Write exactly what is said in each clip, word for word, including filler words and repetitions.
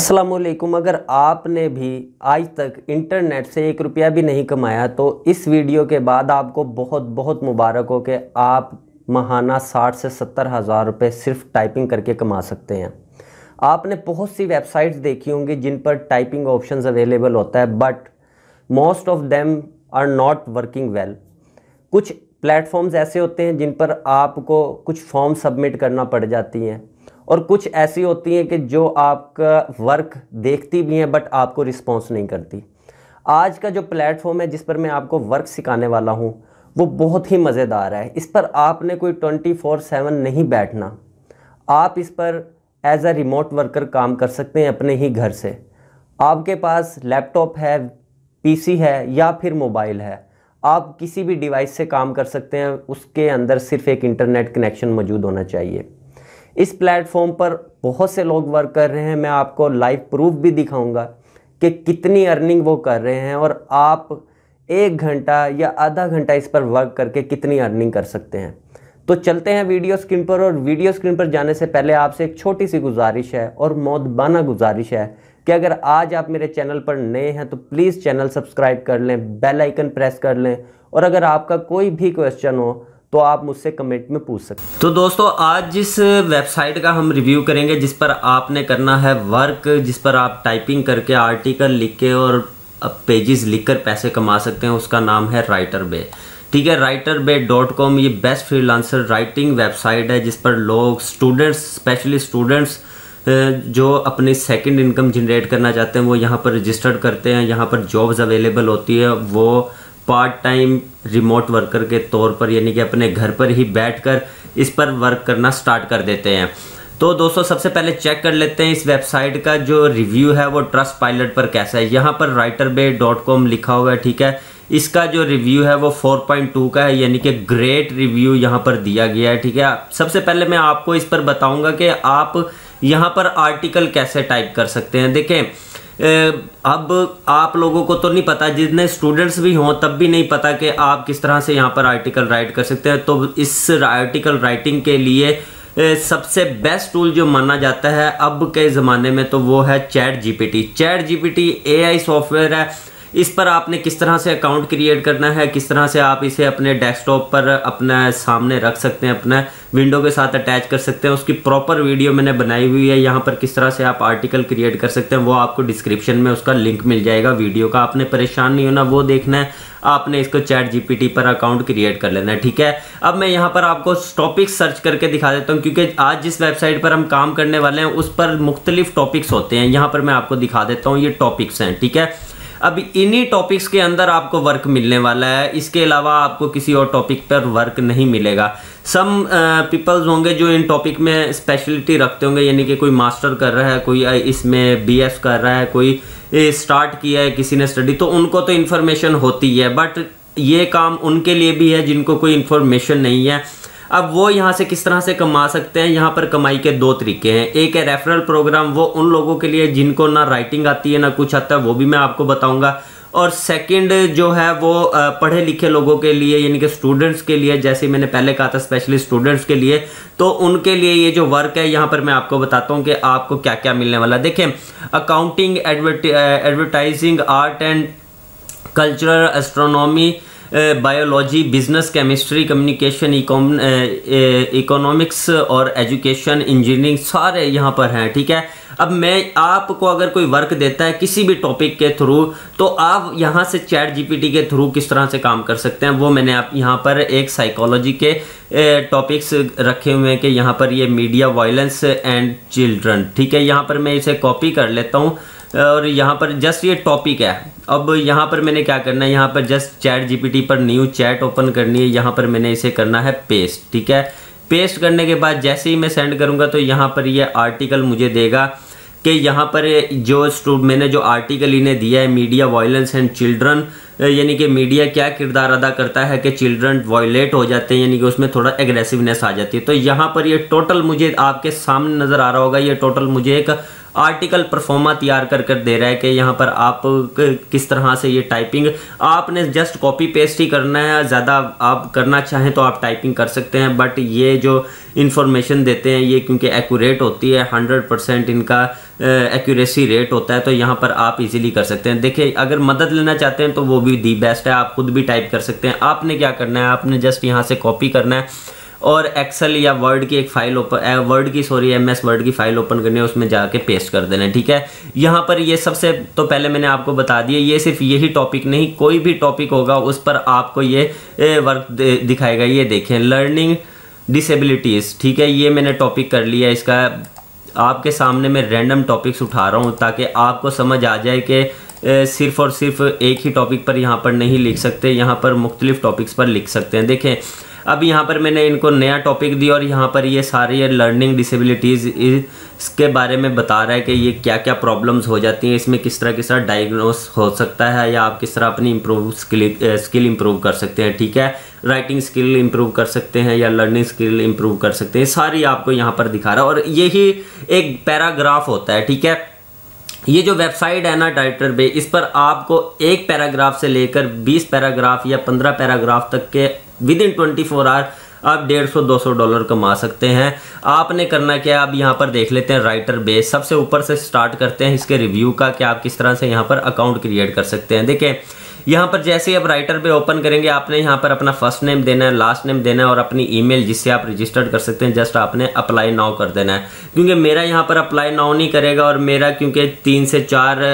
अस्सलामुअलैकुम। अगर आपने भी आज तक इंटरनेट से एक रुपया भी नहीं कमाया तो इस वीडियो के बाद आपको बहुत बहुत मुबारक हो कि आप माहाना साठ से सत्तर हज़ार रुपये सिर्फ टाइपिंग करके कमा सकते हैं। आपने बहुत सी वेबसाइट्स देखी होंगी जिन पर टाइपिंग ऑप्शंस अवेलेबल होता है, but most of them are not working well. कुछ प्लेटफॉर्म्स ऐसे होते हैं जिन पर आपको कुछ फॉर्म सबमिट करना पड़ जाती हैं और कुछ ऐसी होती हैं कि जो आपका वर्क देखती भी हैं बट आपको रिस्पॉन्स नहीं करती। आज का जो प्लेटफॉर्म है जिस पर मैं आपको वर्क सिखाने वाला हूं वो बहुत ही मज़ेदार है। इस पर आपने कोई ट्वेंटी फोर सेवन नहीं बैठना। आप इस पर एज अ रिमोट वर्कर काम कर सकते हैं अपने ही घर से। आपके पास लैपटॉप है, पीसी है या फिर मोबाइल है, आप किसी भी डिवाइस से काम कर सकते हैं। उसके अंदर सिर्फ एक इंटरनेट कनेक्शन मौजूद होना चाहिए। इस प्लेटफॉर्म पर बहुत से लोग वर्क कर रहे हैं। मैं आपको लाइव प्रूफ भी दिखाऊंगा कि कितनी अर्निंग वो कर रहे हैं और आप एक घंटा या आधा घंटा इस पर वर्क करके कितनी अर्निंग कर सकते हैं। तो चलते हैं वीडियो स्क्रीन पर। और वीडियो स्क्रीन पर जाने से पहले आपसे एक छोटी सी गुजारिश है और मौदबाना गुजारिश है कि अगर आज आप मेरे चैनल पर नए हैं तो प्लीज़ चैनल सब्सक्राइब कर लें, बेल आइकन प्रेस कर लें और अगर आपका कोई भी क्वेश्चन हो तो आप मुझसे कमेंट में पूछ सकते हैं। तो दोस्तों, आज जिस वेबसाइट का हम रिव्यू करेंगे जिस पर आपने करना है वर्क, जिस पर आप टाइपिंग करके आर्टिकल लिख के और पेजेस लिखकर पैसे कमा सकते हैं, उसका नाम है राइटर बे। ठीक है, राइटर बे डॉट कॉम ये बेस्ट फ्रीलांसर राइटिंग वेबसाइट है जिस पर लोग, स्टूडेंट्स, स्पेशली स्टूडेंट्स जो अपनी सेकंड इनकम जनरेट करना चाहते हैं वो यहाँ पर रजिस्टर्ड करते हैं। यहाँ पर जॉब्स अवेलेबल होती है, वो पार्ट टाइम रिमोट वर्कर के तौर पर, यानी कि अपने घर पर ही बैठकर इस पर वर्क करना स्टार्ट कर देते हैं। तो दोस्तों, सबसे पहले चेक कर लेते हैं इस वेबसाइट का जो रिव्यू है वो ट्रस्ट पायलट पर कैसा है। यहाँ पर राइटर बे डॉट कॉम लिखा हुआ है। ठीक है, इसका जो रिव्यू है वो फोर पॉइंट टू का है, यानी कि ग्रेट रिव्यू यहाँ पर दिया गया है। ठीक है, सबसे पहले मैं आपको इस पर बताऊंगा कि आप यहाँ पर आर्टिकल कैसे टाइप कर सकते हैं। देखें, अब आप लोगों को तो नहीं पता, जितने स्टूडेंट्स भी हों तब भी नहीं पता कि आप किस तरह से यहाँ पर आर्टिकल राइट कर सकते हैं। तो इस आर्टिकल राइटिंग के लिए सबसे बेस्ट टूल जो माना जाता है अब के ज़माने में तो वो है chat GPT. Chat GPT AI software है। इस पर आपने किस तरह से अकाउंट क्रिएट करना है, किस तरह से आप इसे अपने डेस्कटॉप पर अपने सामने रख सकते हैं, अपने विंडो के साथ अटैच कर सकते हैं, उसकी प्रॉपर वीडियो मैंने बनाई हुई है। यहाँ पर किस तरह से आप आर्टिकल क्रिएट कर सकते हैं वो आपको डिस्क्रिप्शन में उसका लिंक मिल जाएगा वीडियो का। आपने परेशान नहीं होना, वो देखना है, आपने इसको चैट जीपीटी पर अकाउंट क्रिएट कर लेना है। ठीक है, अब मैं यहाँ पर आपको टॉपिक सर्च करके दिखा देता हूँ क्योंकि आज जिस वेबसाइट पर हम काम करने वाले हैं उस पर मुख्तलिफ टॉपिक्स होते हैं। यहाँ पर मैं आपको दिखा देता हूँ, ये टॉपिक्स हैं। ठीक है, अब इन्हीं टॉपिक्स के अंदर आपको वर्क मिलने वाला है, इसके अलावा आपको किसी और टॉपिक पर वर्क नहीं मिलेगा। सम पीपल्स होंगे जो इन टॉपिक में स्पेशलिटी रखते होंगे, यानी कि कोई मास्टर कर रहा है, कोई इसमें बीएस कर रहा है, कोई स्टार्ट किया है किसी ने स्टडी, तो उनको तो इन्फॉर्मेशन होती है, बट ये काम उनके लिए भी है जिनको कोई इन्फॉर्मेशन नहीं है। अब वो यहाँ से किस तरह से कमा सकते हैं, यहाँ पर कमाई के दो तरीके हैं। एक है रेफरल प्रोग्राम, वो उन लोगों के लिए जिनको ना राइटिंग आती है ना कुछ आता है, वो भी मैं आपको बताऊंगा। और सेकंड जो है वो पढ़े लिखे लोगों के लिए, यानी कि स्टूडेंट्स के लिए, जैसे मैंने पहले कहा था स्पेशली स्टूडेंट्स के लिए, तो उनके लिए ये जो वर्क है यहाँ पर मैं आपको बताता हूँ कि आपको क्या क्या मिलने वाला। देखें, accounting, advertising, art and cultural, astronomy, biology, business, chemistry, communication, economics और एजुकेशन, इंजीनियरिंग, सारे यहाँ पर हैं। ठीक है, अब मैं आपको अगर कोई वर्क देता है किसी भी टॉपिक के थ्रू तो आप यहाँ से चैट जीपीटी के थ्रू किस तरह से काम कर सकते हैं वो मैंने आप यहाँ पर एक साइकोलॉजी के टॉपिक्स रखे हुए हैं कि यहाँ पर ये मीडिया वायलेंस एंड चिल्ड्रन। ठीक है, यहाँ पर मैं इसे कॉपी कर लेता हूँ और यहाँ पर जस्ट ये टॉपिक है। अब यहाँ पर मैंने क्या करना है, यहाँ पर जस्ट चैट जीपीटी पर न्यू चैट ओपन करनी है। यहाँ पर मैंने इसे करना है पेस्ट। ठीक है, पेस्ट करने के बाद जैसे ही मैं सेंड करूँगा तो यहाँ पर ये आर्टिकल मुझे देगा कि यहाँ पर जो मैंने जो आर्टिकल इन्हें दिया है, मीडिया वायलेंस एंड चिल्ड्रन, यानी कि मीडिया क्या किरदार अदा करता है कि चिल्ड्रन वायलेट हो जाते हैं, यानी कि उसमें थोड़ा एग्रेसिवनेस आ जाती है। तो यहाँ पर ये टोटल मुझे आपके सामने नज़र आ रहा होगा, ये टोटल मुझे एक आर्टिकल परफॉर्मा तैयार कर कर दे रहा है कि यहाँ पर आप किस तरह से ये टाइपिंग आपने जस्ट कॉपी पेस्ट ही करना है। ज़्यादा आप करना चाहें तो आप टाइपिंग कर सकते हैं, बट ये जो इन्फॉर्मेशन देते हैं ये क्योंकि एक्यूरेट होती है, हंड्रेड परसेंट इनका एक्यूरेसी रेट होता है, तो यहाँ पर आप इजीली कर सकते हैं। देखिए अगर मदद लेना चाहते हैं तो वो भी दी बेस्ट है, आप खुद भी टाइप कर सकते हैं। आपने क्या करना है, आपने जस्ट यहाँ से कॉपी करना है और एक्सेल या वर्ड की एक फाइल ओपन वर्ड की सॉरी एम एस वर्ड की फाइल ओपन करनी है, उसमें जाके पेस्ट कर देना है। ठीक है, यहाँ पर ये सबसे तो पहले मैंने आपको बता दिया, ये सिर्फ यही टॉपिक नहीं, कोई भी टॉपिक होगा उस पर आपको ये वर्क दिखाएगा। ये देखें, लर्निंग डिसेबिलिटीज़, ठीक है, ये मैंने टॉपिक कर लिया। इसका आपके सामने मैं रैंडम टॉपिक्स उठा रहा हूँ ताकि आपको समझ आ जाए कि सिर्फ और सिर्फ एक ही टॉपिक पर यहाँ पर नहीं लिख सकते, यहाँ पर मुख्तलिफ टॉपिक्स पर लिख सकते हैं। देखें अब यहाँ पर मैंने इनको नया टॉपिक दिया और यहाँ पर ये सारी ये लर्निंग डिसेबिलिटीज़ इसके बारे में बता रहा है कि ये क्या क्या प्रॉब्लम्स हो जाती हैं, इसमें किस तरह किस तरह डायग्नोस हो सकता है, या आप किस तरह अपनी इम्प्रूव स्किल स्किल इम्प्रूव कर सकते हैं। ठीक है, राइटिंग स्किल इम्प्रूव कर सकते हैं या लर्निंग स्किल इम्प्रूव कर सकते हैं, सारी आपको यहाँ पर दिखा रहा है। और यही एक पैराग्राफ होता है। ठीक है, ये जो वेबसाइट है ना डायरेक्टर बे, इस पर आपको एक पैराग्राफ से लेकर बीस पैराग्राफ या पंद्रह पैराग्राफ तक के within twenty four hour आप डेढ़ सौ दो सौ डॉलर कमा सकते हैं। आपने करना क्या है, अब यहाँ पर देख लेते हैं राइटर बेस। सबसे ऊपर से स्टार्ट करते हैं इसके रिव्यू का कि आप किस तरह से यहाँ पर अकाउंट क्रिएट कर सकते हैं। देखें यहाँ पर जैसे ही आप राइटर पे ओपन करेंगे, आपने यहाँ पर अपना फर्स्ट नेम देना है, लास्ट नेम देना है और अपनी ईमेल जिससे आप रजिस्टर्ड कर सकते हैं, जस्ट आपने अप्लाई नाउ कर देना है। क्योंकि मेरा यहाँ पर अप्लाई नाउ नहीं करेगा और मेरा क्योंकि तीन से चार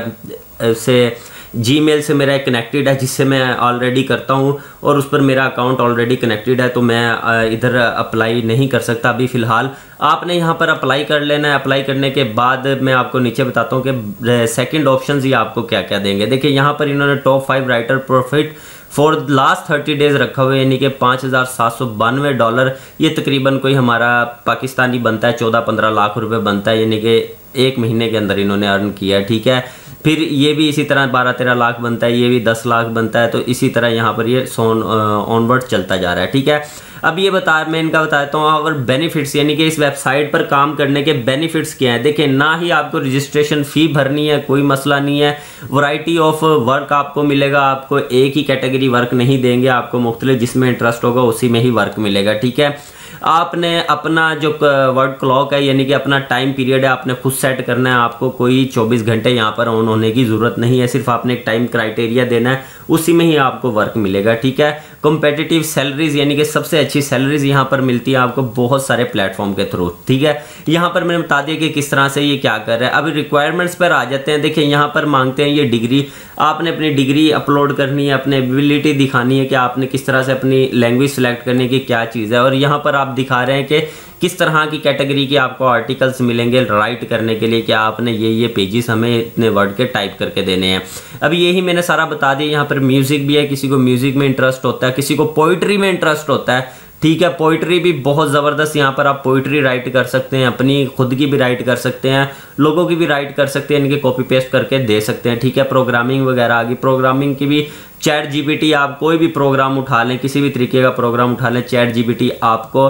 आ, से जीमेल से मेरा कनेक्टेड है जिससे मैं ऑलरेडी करता हूँ और उस पर मेरा अकाउंट ऑलरेडी कनेक्टेड है, तो मैं इधर अप्लाई नहीं कर सकता अभी फ़िलहाल। आपने यहाँ पर अप्लाई कर लेना है। अप्लाई करने के बाद मैं आपको नीचे बताता हूँ कि सेकंड ऑप्शन ये आपको क्या क्या देंगे। देखिए यहाँ पर इन्होंने top five writer profit for last thirty days रखा हुआ है, यानी कि पाँच हज़ार सात सौ बानवे डॉलर। ये तकरीबन कोई हमारा पाकिस्तानी बनता है चौदह पंद्रह लाख रुपए बनता है, यानी कि एक महीने के अंदर इन्होंने अर्न किया। ठीक है, फिर ये भी इसी तरह बारह तेरह लाख बनता है, ये भी दस लाख बनता है, तो इसी तरह यहाँ पर ये सोन ऑनवर्ड चलता जा रहा है। ठीक है, अब ये बता मैं इनका बताता हूँ और बेनिफिट्स, यानी कि इस वेबसाइट पर काम करने के बेनिफिट्स क्या हैं। देखिए ना ही आपको रजिस्ट्रेशन फ़ी भरनी है, कोई मसला नहीं है। वैरायटी ऑफ वर्क आपको मिलेगा, आपको एक ही कैटेगरी वर्क नहीं देंगे, आपको मुख्तलिफ जिसमें इंटरेस्ट होगा उसी में ही वर्क मिलेगा। ठीक है, आपने अपना जो वर्ड क्लॉक है यानी कि अपना टाइम पीरियड है आपने खुद सेट करना है। आपको कोई चौबीस घंटे यहाँ पर ऑन होने की ज़रूरत नहीं है, सिर्फ आपने एक टाइम क्राइटेरिया देना है, उसी में ही आपको वर्क मिलेगा। ठीक है, कॉम्पिटिटिव सैलरीज यानी कि सबसे अच्छी सैलरीज यहाँ पर मिलती है आपको बहुत सारे प्लेटफॉर्म के थ्रू। ठीक है, यहाँ पर मैंने बता दिया कि किस तरह से ये क्या कर रहा है। अभी रिक्वायरमेंट्स पर आ जाते हैं। देखिए यहाँ पर मांगते हैं ये डिग्री, आपने अपनी डिग्री अपलोड करनी है, अपनी एबिलिटी दिखानी है कि आपने किस तरह से अपनी लैंग्वेज सेलेक्ट करने की क्या चीज़ है। और यहाँ पर आप दिखा रहे हैं कि किस तरह की कैटेगरी के आपको आर्टिकल्स मिलेंगे राइट करने के लिए, कि आपने ये ये पेजेस हमें इतने वर्ड के टाइप करके देने हैं। अभी यही मैंने सारा बता दिया। यहाँ पर म्यूज़िक भी है, किसी को म्यूज़िक में इंटरेस्ट होता है, किसी को पोइट्री में इंटरेस्ट होता है। ठीक है, पोइट्री भी बहुत ज़बरदस्त, यहाँ पर आप पोइट्री राइट कर सकते हैं, अपनी खुद की भी राइट कर सकते हैं, लोगों की भी राइट कर सकते हैं, इनके कॉपी पेस्ट करके दे सकते हैं। ठीक है, प्रोग्रामिंग वगैरह आ गई, प्रोग्रामिंग की भी चैट जीपीटी, आप कोई भी प्रोग्राम उठा लें, किसी भी तरीके का प्रोग्राम उठा लें, चैट जीपीटी आपको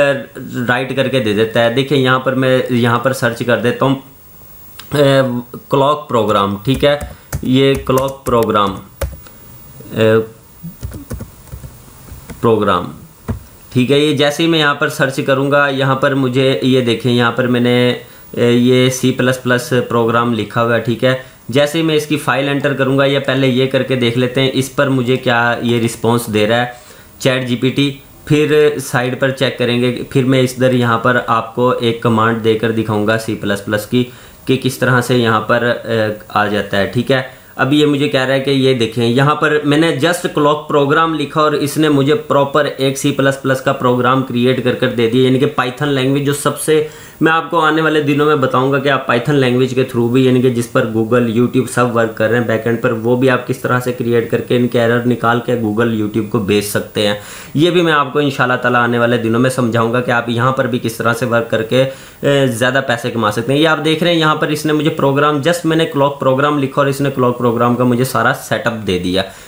राइट करके दे देता है। देखिए यहाँ पर मैं यहाँ पर सर्च कर देता हूँ क्लॉक प्रोग्राम। ठीक है, ये क्लॉक प्रोग्राम प्रोग्राम ठीक है, ये जैसे ही मैं यहाँ पर सर्च करूँगा, यहाँ पर मुझे ये देखें, यहाँ पर मैंने ये सी प्लस प्लस प्रोग्राम लिखा हुआ है। ठीक है, जैसे ही मैं इसकी फ़ाइल एंटर करूँगा, या पहले ये करके देख लेते हैं इस पर मुझे क्या ये रिस्पॉन्स दे रहा है चैट जीपीटी। फिर साइड पर चेक करेंगे, फिर मैं इस दर यहाँ पर आपको एक कमांड देकर दिखाऊँगा सी प्लस प्लस की कि किस तरह से यहाँ पर आ जाता है। ठीक है, अभी ये मुझे कह रहा है कि ये देखें, यहाँ पर मैंने जस्ट क्लॉक प्रोग्राम लिखा और इसने मुझे प्रॉपर एक सी प्लस प्लस का प्रोग्राम क्रिएट कर कर दे दिया, यानी कि पाइथन लैंग्वेज, जो सबसे मैं आपको आने वाले दिनों में बताऊंगा कि आप पाइथन लैंग्वेज के थ्रू भी, यानी कि जिस पर गूगल यूट्यूब सब वर्क कर रहे हैं बैकएंड पर, वो भी आप किस तरह से क्रिएट करके इनके एरर निकाल के गूगल यूट्यूब को बेच सकते हैं। ये भी मैं आपको इंशाल्लाह ताला आने वाले दिनों में समझाऊंगा कि आप यहाँ पर भी किस तरह से वर्क करके ज़्यादा पैसे कमा सकते हैं। ये आप देख रहे हैं यहाँ पर इसने मुझे प्रोग्राम, जस्ट मैंने क्लॉक प्रोग्राम लिखा और इसने क्लॉक प्रोग्राम का मुझे सारा सेटअप दे दिया।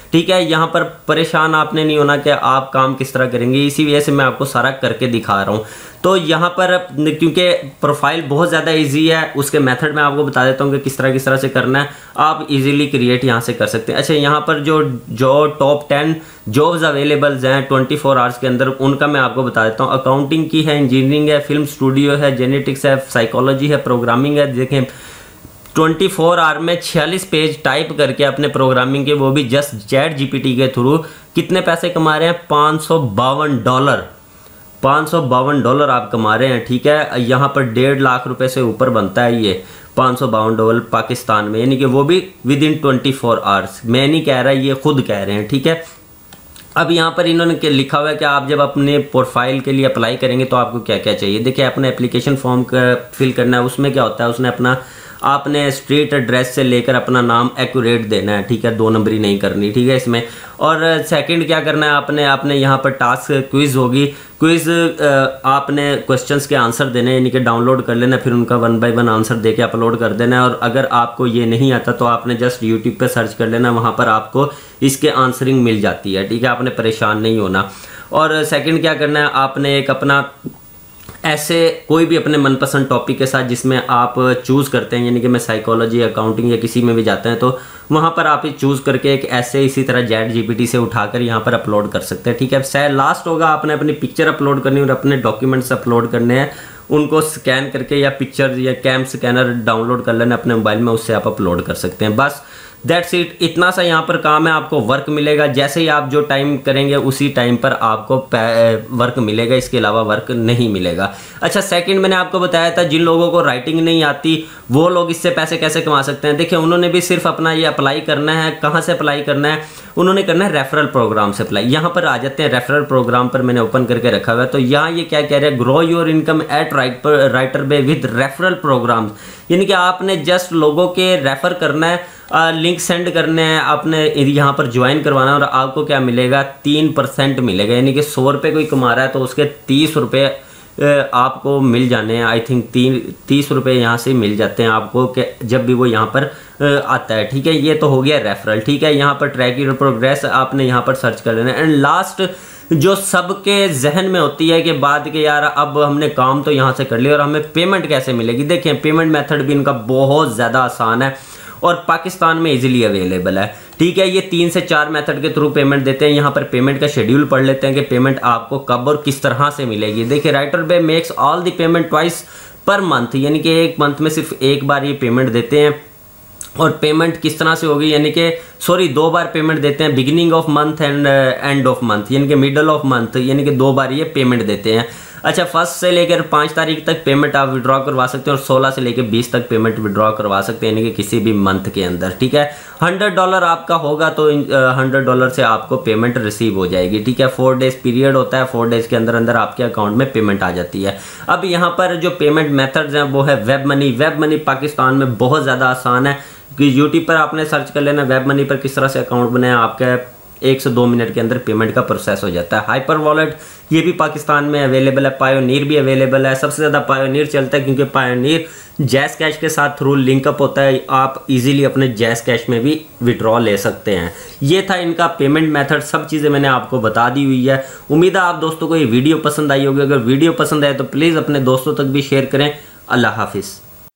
ठीक है। यहाँ पर परेशान आपने नहीं होना कि आप काम किस तरह करेंगे, इसी वजह से मैं आपको सारा करके दिखा रहा हूँ। तो यहाँ पर क्योंकि प्रोफाइल बहुत ज़्यादा इजी है, उसके मेथड मैं आपको बता देता हूँ कि किस तरह किस तरह से करना है, आप इजीली क्रिएट यहाँ से कर सकते हैं। अच्छा, यहाँ पर जो जो टॉप टेन जॉब्स अवेलेबल्स हैं ट्वेंटी फोर आवर्स के अंदर, उनका मैं आपको बता देता हूँ। अकाउंटिंग की है, इंजीनियरिंग है, फिल्म स्टूडियो है, जेनेटिक्स है, साइकोलॉजी है, प्रोग्रामिंग है। देखें ट्वेंटी फोर आवर में छियालीस पेज टाइप करके अपने प्रोग्रामिंग के, वो भी जस्ट चैट जीपीटी के थ्रू, कितने पैसे कमा रहे हैं? पाँच सौ बावन डॉलर पाँच सौ बावन डॉलर आप कमा रहे हैं। ठीक है, यहाँ पर डेढ़ लाख रुपए से ऊपर बनता है ये पाँच सौ बावन डॉलर पाकिस्तान में, यानी कि वो भी within twenty four hours. मैं नहीं कह रहा, ये खुद कह रहे हैं। ठीक है, अब यहाँ पर इन्होंने लिखा हुआ है कि आप जब अपने प्रोफाइल के लिए अप्लाई करेंगे तो आपको क्या क्या चाहिए। देखिए, अपने एप्लीकेशन फॉर्म का फिल करना है, उसमें क्या होता है, उसने अपना आपने स्ट्रीट एड्रेस से लेकर अपना नाम एक्यूरेट देना है। ठीक है, दो नंबरी नहीं करनी। ठीक है इसमें। और सेकंड क्या करना है, आपने आपने यहाँ पर टास्क क्विज होगी, क्विज आपने क्वेश्चंस के आंसर देने, यानी कि डाउनलोड कर लेना, फिर उनका वन बाय वन आंसर देके अपलोड कर देना है। और अगर आपको ये नहीं आता तो आपने जस्ट यूट्यूब पे सर्च कर लेना, वहाँ पर आपको इसके आंसरिंग मिल जाती है। ठीक है, आपने परेशान नहीं होना। और सेकंड क्या करना है, आपने एक अपना ऐसे कोई भी अपने मनपसंद टॉपिक के साथ जिसमें आप चूज़ करते हैं, यानी कि मैं साइकोलॉजी, अकाउंटिंग या किसी में भी जाते हैं, तो वहाँ पर आप चूज़ करके एक ऐसे इसी तरह चैट जीपीटी से उठाकर यहाँ पर अपलोड कर सकते हैं। ठीक है, शायद लास्ट होगा, आपने अपनी पिक्चर अपलोड करनी और अपने डॉक्यूमेंट्स अपलोड करने हैं, उनको स्कैन करके या पिक्चर या कैम स्कैनर डाउनलोड कर लेना अपने मोबाइल में, उससे आप अपलोड कर सकते हैं। बस दैट्स इट, इतना सा यहाँ पर काम है। आपको वर्क मिलेगा, जैसे ही आप जो टाइम करेंगे उसी टाइम पर आपको वर्क मिलेगा, इसके अलावा वर्क नहीं मिलेगा। अच्छा, सेकंड मैंने आपको बताया था जिन लोगों को राइटिंग नहीं आती वो लोग इससे पैसे कैसे कमा सकते हैं। देखिए, उन्होंने भी सिर्फ अपना ये अप्लाई करना है। कहाँ से अप्लाई करना है? उन्होंने करना है रेफरल प्रोग्राम से अप्लाई। यहाँ पर आ जाते हैं, रेफरल प्रोग्राम पर मैंने ओपन करके रखा हुआ है। तो यहाँ ये क्या कह रहे हैं, grow your income at Writer Bay with referral program, यानी कि आपने जस्ट लोगों के रेफर करना है, लिंक सेंड करने हैं, आपने यहाँ पर ज्वाइन करवाना है और आपको क्या मिलेगा, तीन परसेंट मिलेगा। यानी कि सौ रुपये कोई कमा रहा है तो उसके तीस रुपये आपको मिल जाने हैं। आई थिंक तीन तीस रुपये यहाँ से मिल जाते हैं आपको कि जब भी वो यहाँ पर आता है। ठीक है, ये तो हो गया रेफरल। ठीक है, यहाँ पर ट्रैक योर प्रोग्रेस आपने यहाँ पर सर्च कर लेना। एंड लास्ट जो सबके जहन में होती है कि बाद के यार अब हमने काम तो यहाँ से कर लिया और हमें पेमेंट कैसे मिलेगी। देखें, पेमेंट मेथड भी इनका बहुत ज़्यादा आसान है और पाकिस्तान में इजीली अवेलेबल है। ठीक है, ये तीन से चार मेथड के थ्रू पेमेंट देते हैं। यहाँ पर पेमेंट का शेड्यूल पढ़ लेते हैं कि पेमेंट आपको कब और किस तरह से मिलेगी। देखिए, Writer Bay makes all the payment twice per month, यानी कि एक मंथ में सिर्फ एक बार ये पेमेंट देते हैं। और पेमेंट किस तरह से होगी, यानी कि सॉरी दो बार पेमेंट देते हैं, beginning of month and end of month, यानी कि मिडल ऑफ मंथ, यानी कि दो बार ये पेमेंट देते हैं। अच्छा, फर्स्ट से लेकर पाँच तारीख तक पेमेंट आप विड्रॉ करवा सकते हैं और सोलह से लेकर बीस तक पेमेंट विड्रॉ करवा सकते हैं, यानी कि किसी भी मंथ के अंदर। ठीक है, हंड्रेड डॉलर आपका होगा तो हंड्रेड डॉलर से आपको पेमेंट रिसीव हो जाएगी। ठीक है, फोर डेज पीरियड होता है, फोर डेज के अंदर अंदर आपके अकाउंट में पेमेंट आ जाती है। अब यहाँ पर जो पेमेंट मेथड्स हैं वो है web money. Web money Pakistan में बहुत ज़्यादा आसान है कि यूट्यूब पर आपने सर्च कर लेना वेब मनी पर किस तरह से अकाउंट बनाया, आपका एक से दो मिनट के अंदर पेमेंट का प्रोसेस हो जाता है। हाइपर वॉलेट ये भी पाकिस्तान में अवेलेबल है, पायोनियर भी अवेलेबल है। सबसे ज़्यादा पायोनियर चलता है क्योंकि पायोनियर जैस कैश के साथ थ्रू लिंकअप होता है, आप इजीली अपने जैस कैश में भी विड्रॉ ले सकते हैं। ये था इनका पेमेंट मेथड, सब चीज़ें मैंने आपको बता दी हुई है। उम्मीद है आप दोस्तों को ये वीडियो पसंद आई होगी। अगर वीडियो पसंद आए तो प्लीज़ अपने दोस्तों तक भी शेयर करें। अल्लाह हाफिज़।